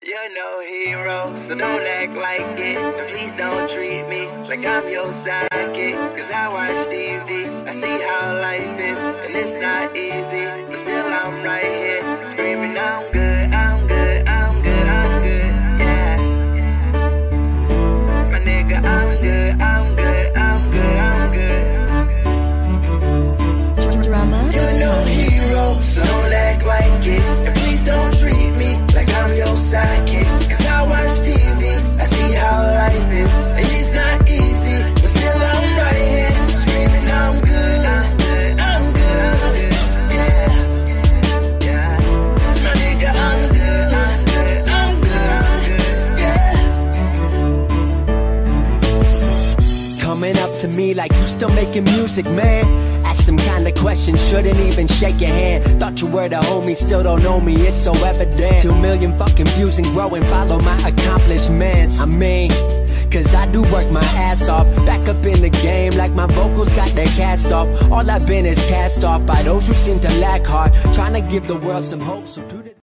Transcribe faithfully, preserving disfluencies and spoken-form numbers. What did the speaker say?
You're no hero, so don't act like it. And please don't treat me like I'm your sidekick. Cause I watch T V, I see how life is, and it's not easy, but still I'm right here, screaming I'm good, I'm good, I'm good, I'm good, yeah. My nigga, I'm good, I'm good, I'm good, I'm good. Drama. You're no hero, so don't act like it. And please don't treat me like I'm your sidekick. Cause I watch T V, I see how life is, and it's not easy, but still I'm right here, screaming I'm good, I'm good, yeah. My nigga, I'm good, I'm good, yeah. Coming up to me like you still making music, man. Ask them kind of questions, shouldn't even shake your hand. Thought you were the homie, still don't know me, it's so evident. Two million fucking views and growing, follow my accomplishments. I mean, cause I do work my ass off, back up in the game like my vocals got their cast off. All I've been is cast off by those who seem to lack hard, trying to give the world some hope, so do